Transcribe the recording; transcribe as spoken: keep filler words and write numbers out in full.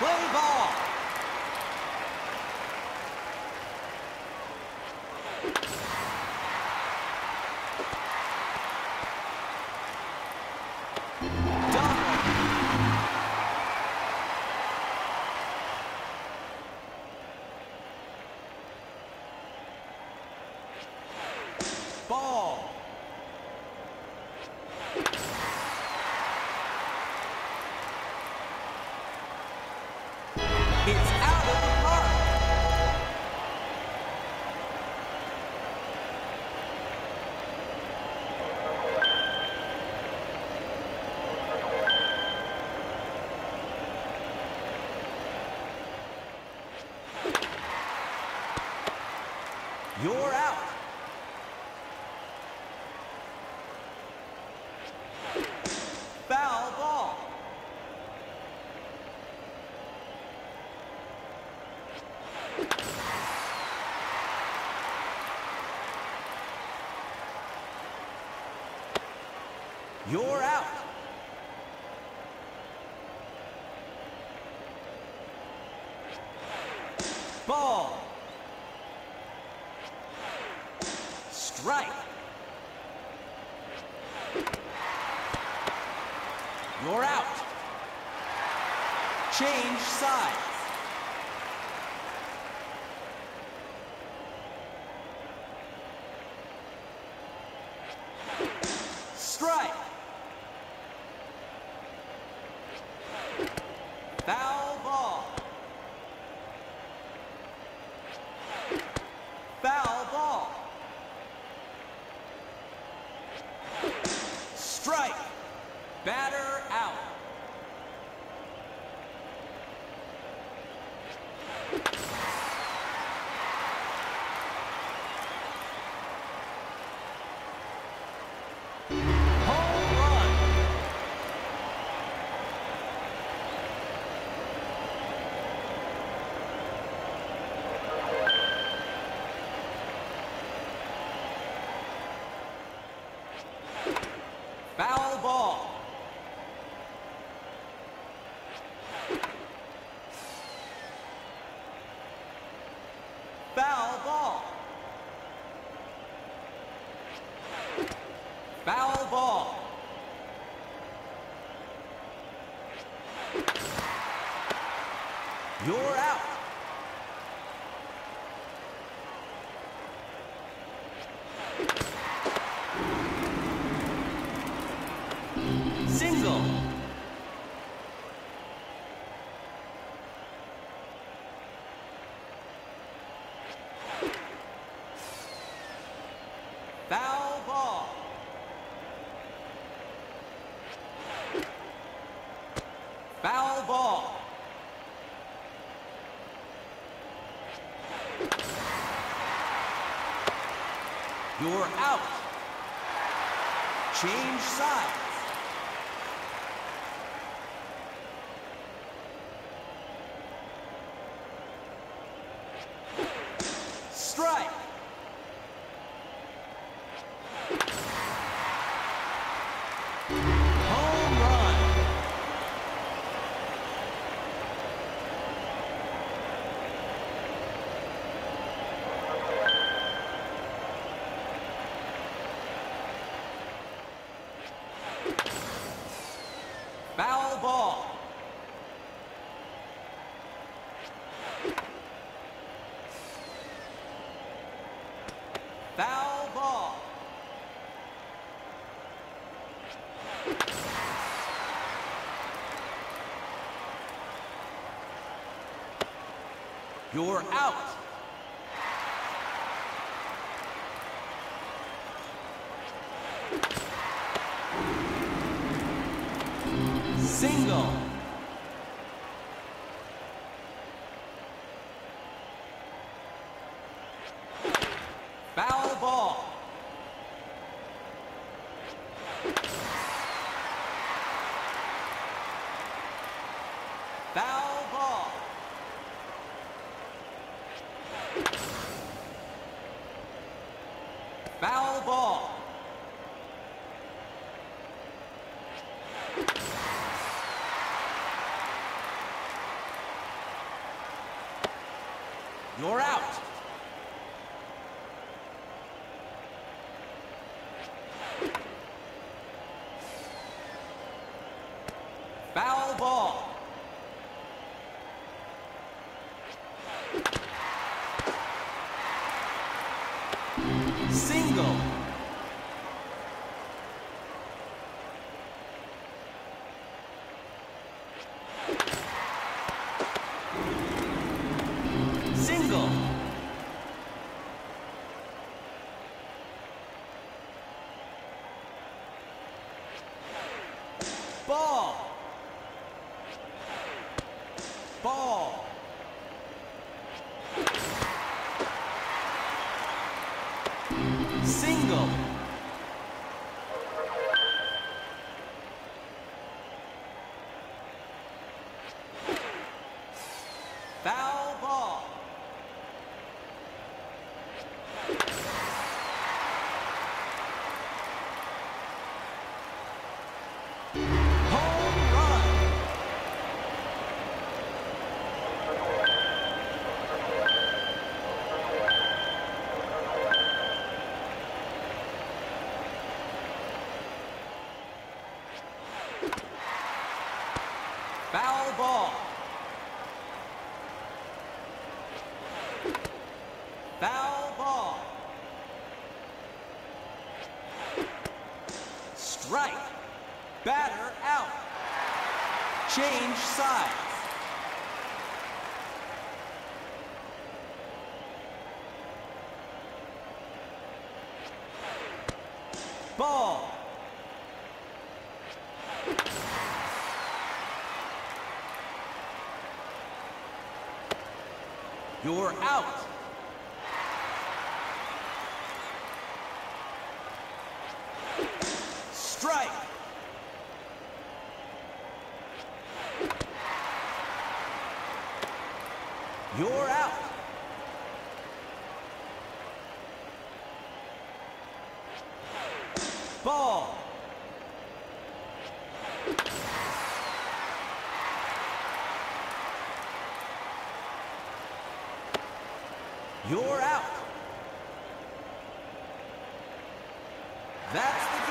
Play ball. Ball. It's out of the park. You're out. Foul ball. You're out. Ball. Strike. You're out. Change sides. Strike. Foul ball. Foul ball. Strike. Batter out. Home run. Foul ball. Foul ball. Foul ball. You're out. Single. Foul ball. Foul ball. You're out. Change sides. Strike. Home run. Foul ball. Foul ball. You're out. Single. Foul ball. Foul ball. Foul ball. Single. Foul ball. Home run. Foul ball. Foul ball. Strike. Batter out. Change sides. Ball. You're out. Strike. You're out. Ball. You're out. That's the